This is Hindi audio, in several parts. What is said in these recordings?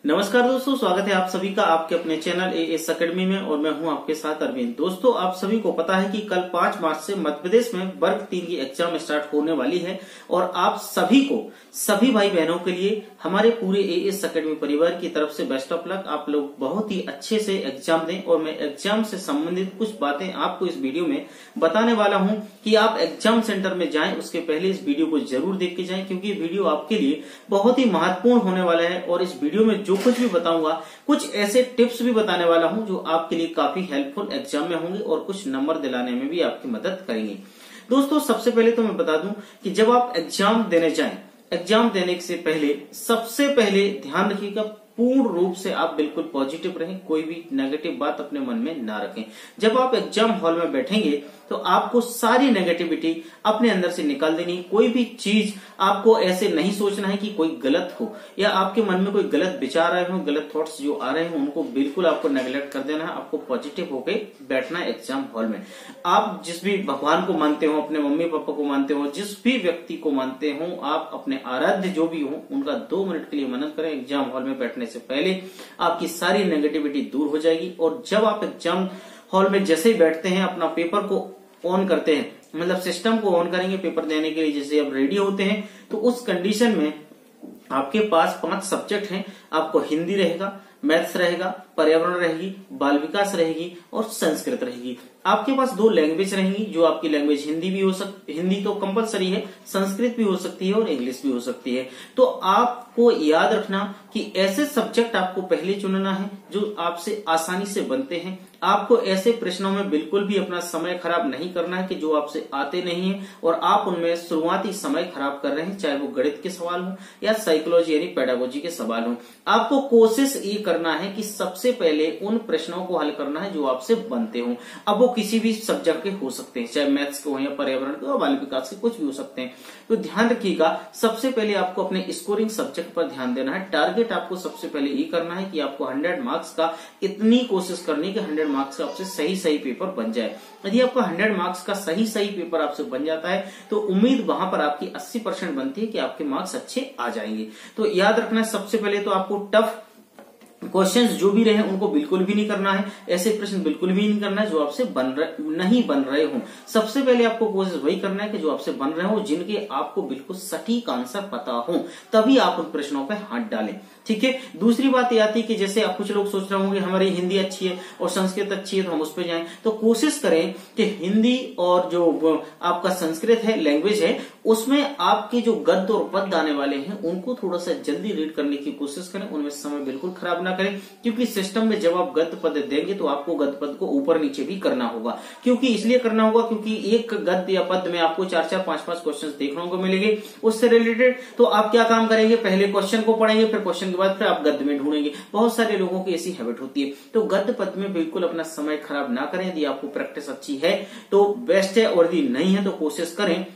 नमस्कार दोस्तों, स्वागत है आप सभी का आपके अपने चैनल एएस एकेडमी में और मैं हूं आपके साथ अरविंद। दोस्तों, आप सभी को पता है कि कल 5 मार्च से मध्य प्रदेश में वर्ग 3 की एग्जाम स्टार्ट होने वाली है और आप सभी को, सभी भाई बहनों के लिए हमारे पूरे एएस एकेडमी परिवार की तरफ से बेस्ट ऑफ लक। आप लोग बहुत ही अच्छे से एग्जाम दें और मैं एग्जाम से संबंधित कुछ बातें आपको इस वीडियो में बताने वाला हूं कि आप एग्जाम सेंटर में जाएं उसके पहले इस वीडियो को जरूर देख के जाएं, क्योंकि वीडियो आपके लिए बहुत ही महत्वपूर्ण होने वाला है। और इस वीडियो में जो कुछ भी बताऊंगा, कुछ ऐसे टिप्स भी बताने वाला हूं जो आपके लिए काफी हेल्पफुल एग्जाम में होंगे और कुछ नंबर दिलाने में भी आपकी मदद करेंगे। दोस्तों, सबसे पहले तो मैं बता दूं कि जब आप एग्जाम देने जाएं, एग्जाम देने से पहले सबसे पहले ध्यान रखिएगा, पूर्ण रूप से आप बिल्कुल पॉजिटिव रहें, कोई भी नेगेटिव बात अपने मन में ना रखें। जब आप एग्जाम हॉल में बैठेंगे तो आपको सारी नेगेटिविटी अपने अंदर से निकाल देनी। कोई भी चीज आपको ऐसे नहीं सोचना है कि कोई गलत हो या आपके मन में कोई गलत विचार आए हो, गलत थॉट्स जो आ रहे हैं उनको बिल्कुल आपको नेगलेक्ट कर देना है। आपको पॉजिटिव होकर बैठना है एग्जाम हॉल में। आप जिस भी भगवान को मानते हो, अपने मम्मी पापा को मानते हो, जिस भी व्यक्ति को मानते हो, आप अपने आराध्य जो भी हो उनका 2 मिनट के लिए मनन करें। एग्जाम हॉल में बैठने से पहले आपकी सारी नेगेटिविटी दूर हो जाएगी। और जब आप एग्जाम हॉल में जैसे ही बैठते हैं, अपना पेपर को ऑन करते हैं, मतलब सिस्टम को ऑन करेंगे पेपर देने के लिए, जैसे आप रेडी होते हैं, तो उस कंडीशन में आपके पास 5 सब्जेक्ट हैं। आपको हिंदी रहेगा, मैथ्स रहेगा, पर्यावरण रहेगी, बाल विकास रहेगी और संस्कृत रहेगी। आपके पास 2 लैंग्वेज रहेंगी, जो आपकी लैंग्वेज हिंदी भी हो सकती, हिंदी तो कंपलसरी है, संस्कृत भी हो सकती है और इंग्लिश भी हो सकती है। तो आपको याद रखना कि ऐसे सब्जेक्ट आपको पहले चुनना है जो आपसे आसानी से बनते हैं। आपको ऐसे प्रश्नों में बिल्कुल भी अपना समय खराब नहीं करना है कि जो आपसे आते नहीं है और आप उनमें शुरुआती समय खराब कर रहे हैं, चाहे वो गणित के सवाल हो या साइकोलॉजी यानी पेडागोजी के सवाल हो। आपको कोशिश ये करना है कि सबसे पहले उन प्रश्नों को हल करना है जो आपसे बनते हो। अब वो किसी भी सब्जेक्ट के हो सकते हैं, चाहे मैथ्स के हो या पर्यावरण के या बाल विकास के, कुछ भी हो सकते हैं। तो ध्यान रखिएगा, सबसे पहले आपको अपने स्कोरिंग सब्जेक्ट पर ध्यान देना है। टारगेट आपको सबसे पहले ये करना है कि आपको 100 मार्क्स का इतनी कोशिश करनी कि 100 मार्क्स का आपसे सही पेपर बन जाए। यदि आपका 100 मार्क्स का सही पेपर आपसे बन जाता है तो उम्मीद वहां पर आपकी 80% बनती है कि आपके मार्क्स अच्छे आ जाएंगे। तो याद रखना, सबसे पहले तो आपको टफ क्वेश्चंस जो भी रहे उनको बिल्कुल भी नहीं करना है। ऐसे प्रश्न बिल्कुल भी नहीं करना है जो आपसे नहीं बन रहे हो। सबसे पहले आपको कोशिश वही करना है कि जो आपसे बन रहे हो, जिनके आपको बिल्कुल सटीक आंसर पता हो, तभी आप उन प्रश्नों पे हाथ डालें। ठीक है। दूसरी बात यह आती है कि जैसे आप कुछ लोग सोच रहे होंगे हमारी हिंदी अच्छी है और संस्कृत अच्छी है तो हम उस पर जाएं, तो कोशिश करें कि हिंदी और जो आपका संस्कृत है, लैंग्वेज है, उसमें आपके जो गद्य और पद्य आने वाले हैं उनको थोड़ा सा जल्दी रीड करने की कोशिश करें। उनमें समय बिल्कुल खराब ना करें, क्योंकि सिस्टम में जब आप गद्य पद्य देंगे तो आपको गद्य पद्य को ऊपर नीचे भी करना होगा। क्योंकि इसलिए करना होगा क्योंकि एक गद्य या पद्य में आपको 4-4, 5-5 क्वेश्चन देखने को मिलेंगे उससे रिलेटेड। तो आप क्या काम करेंगे, पहले क्वेश्चन को पढ़ेंगे, फिर क्वेश्चन के बाद फिर आप गद्य में ढूंढेंगे। बहुत सारे लोगों की ऐसी हैबिट होती है। तो गद्य पद्य में बिल्कुल अपना समय खराब ना करें। यदि आपको प्रैक्टिस अच्छी है तो बेस्ट है, और यदि नहीं है तो कोशिश करें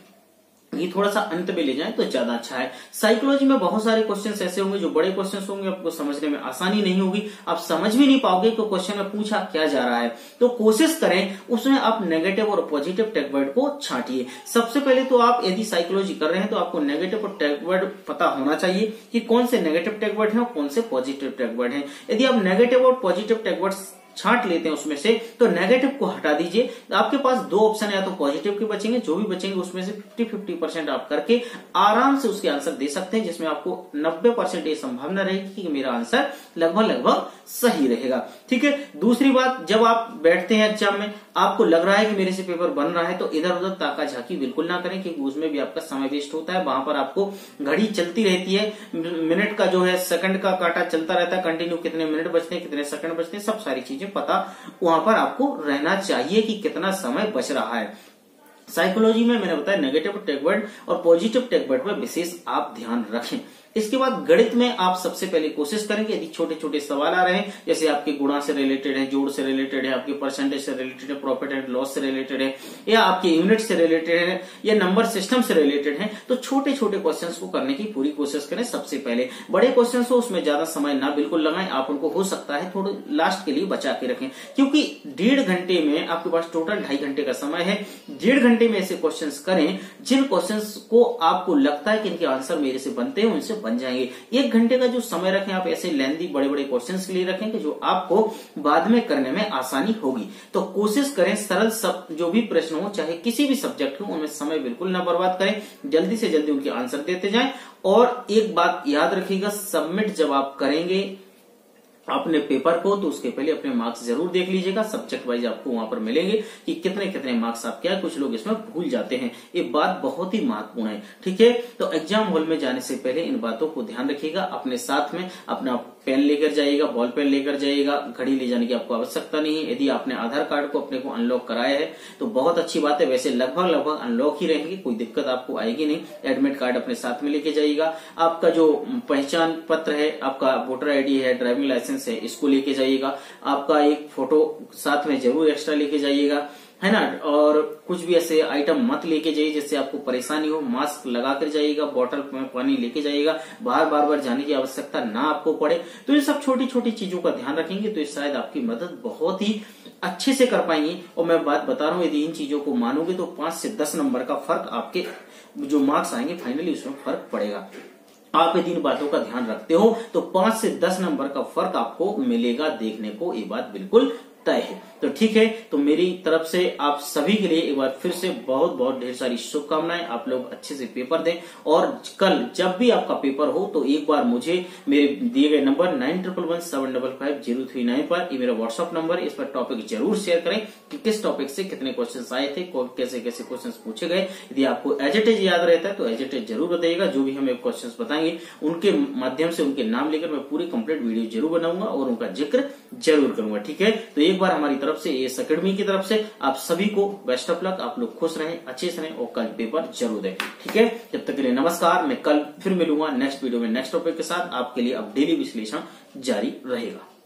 ये थोड़ा सा अंत में ले जाएं तो ज्यादा अच्छा है। साइकोलॉजी में बहुत सारे क्वेश्चंस ऐसे होंगे जो बड़े क्वेश्चंस होंगे, आपको समझने में आसानी नहीं होगी, आप समझ भी नहीं पाओगे कि क्वेश्चन में पूछा क्या जा रहा है। तो कोशिश करें उसमें आप नेगेटिव और पॉजिटिव टैग वर्ड को छांटिए। सबसे पहले तो आप यदि साइकोलॉजी कर रहे हैं तो आपको नेगेटिव और टैग वर्ड पता होना चाहिए कि कौन से नेगेटिव टैग वर्ड है और कौन से पॉजिटिव टैग वर्ड है। यदि आप नेगेटिव और पॉजिटिव टैग वर्ड छांट लेते हैं उसमें से, तो नेगेटिव को हटा दीजिए। आपके पास 2 ऑप्शन है, या तो पॉजिटिव के बचेंगे, जो भी बचेंगे उसमें से 50-50% आप करके आराम से उसके आंसर दे सकते हैं, जिसमें आपको 90% ये संभावना रहेगी कि मेरा आंसर लगभग सही रहेगा। ठीक है। दूसरी बात, जब आप बैठते हैं एग्जाम में, आपको लग रहा है कि मेरे से पेपर बन रहा है, तो इधर उधर ताका झाकी बिल्कुल ना करें, क्योंकि उसमें भी आपका समय वेस्ट होता है। वहां पर आपको घड़ी चलती रहती है, मिनट का जो है सेकंड का कांटा चलता रहता है कंटिन्यू, कितने मिनट बचते हैं, कितने सेकंड बचते हैं, सब सारी चीजें पता वहां पर आपको रहना चाहिए कि कितना समय बच रहा है। साइकोलॉजी में मैंने बताया नेगेटिव टैग वर्ड और पॉजिटिव टैग वर्ड पर विशेष आप ध्यान रखें। इसके बाद गणित में आप सबसे पहले कोशिश करेंगे, यदि छोटे छोटे सवाल आ रहे हैं, जैसे आपके गुणा से रिलेटेड है, जोड़ से रिलेटेड है, आपके परसेंटेज से रिलेटेड है, प्रॉफिट एंड लॉस से रिलेटेड है, या आपके यूनिट से रिलेटेड है, या नंबर सिस्टम से रिलेटेड है, तो छोटे छोटे क्वेश्चंस को करने की पूरी कोशिश करें सबसे पहले। बड़े क्वेश्चन हो उसमें ज्यादा समय ना बिल्कुल लगाएं, आप उनको हो सकता है थोड़े लास्ट के लिए बचा के रखें, क्योंकि 1.5 घंटे में आपके पास टोटल 2.5 घंटे का समय है। 1.5 घंटे में ऐसे क्वेश्चन करें जिन क्वेश्चन को आपको लगता है कि इनके आंसर मेरे से बनते हैं, उनसे बन जाएंगे। 1 घंटे का जो समय रखें आप ऐसे लेंथी बड़े बड़े क्वेश्चंस के लिए रखें कि जो आपको बाद में करने में आसानी होगी। तो कोशिश करें सरल सब जो भी प्रश्न हो चाहे किसी भी सब्जेक्ट हो उनमें समय बिल्कुल ना बर्बाद करें, जल्दी से जल्दी उनके आंसर देते जाएं। और एक बात याद रखिएगा, सबमिट जब आप करेंगे अपने पेपर को तो उसके पहले अपने मार्क्स जरूर देख लीजिएगा। सब्जेक्ट वाइज आपको वहां पर मिलेंगे कि कितने कितने मार्क्स आप क्या, कुछ लोग इसमें भूल जाते हैं, ये बात बहुत ही महत्वपूर्ण है। ठीक है, तो एग्जाम हॉल में जाने से पहले इन बातों को ध्यान रखिएगा। अपने साथ में अपना पेन लेकर जाइएगा, बॉल पेन लेकर जाइएगा, घड़ी ले जाने की आपको आवश्यकता नहीं है। यदि आपने आधार कार्ड को अपने को अनलॉक कराया है तो बहुत अच्छी बात है, वैसे लगभग अनलॉक ही रहेंगे, कोई दिक्कत आपको आएगी नहीं। एडमिट कार्ड अपने साथ में लेके जाइएगा, आपका जो पहचान पत्र है, आपका वोटर आईडी है, ड्राइविंग लाइसेंस है, इसको लेके जाइएगा। आपका एक फोटो साथ में जरूर एक्स्ट्रा लेके जाइएगा, है ना। और कुछ भी ऐसे आइटम मत लेके जाइए जिससे आपको परेशानी हो। मास्क लगा कर जाइएगा, बोतल में पानी लेके जाइएगा, बार जाने की आवश्यकता ना आपको पड़े। तो ये सब छोटी छोटी चीजों का ध्यान रखेंगे तो शायद आपकी मदद बहुत ही अच्छे से कर पाएंगे। और मैं बात बता रहा हूँ, यदि इन चीजों को मानोगे तो 5 से 10 नंबर का फर्क आपके जो मार्क्स आएंगे फाइनली उसमें फर्क पड़ेगा। आप यदि इन बातों का ध्यान रखते हो तो 5 से 10 नंबर का फर्क आपको मिलेगा देखने को, ये बात बिल्कुल तय है। तो ठीक है, तो मेरी तरफ से आप सभी के लिए एक बार फिर से बहुत बहुत ढेर सारी शुभकामनाएं। आप लोग अच्छे से पेपर दें और कल जब भी आपका पेपर हो तो एक बार मुझे मेरे दिए गए नंबर 9111755039 पर, ये मेरा व्हाट्सअप नंबर है, इस पर टॉपिक जरूर शेयर करें कि किस टॉपिक से कितने क्वेश्चन आए थे, कैसे कैसे क्वेश्चन पूछे गए। यदि आपको एज इट इज याद रहता है तो एज इट इज जरूर बताइएगा। जो भी हमें क्वेश्चन बताएंगे उनके माध्यम से उनके नाम लेकर मैं पूरी कंप्लीट वीडियो जरूर बनाऊंगा और उनका जिक्र जरूर करूंगा। ठीक है, तो एक बार हमारी तरफ से एएस एकेडमी की तरफ से आप सभी को बेस्ट ऑफ लक। आप लोग खुश रहें, अच्छे से रहें और कल पेपर जरूर दें। ठीक है, जब तक के लिए नमस्कार। मैं कल फिर मिलूंगा नेक्स्ट वीडियो में नेक्स्ट टॉपिक के साथ। आपके लिए अब डेली विश्लेषण जारी रहेगा।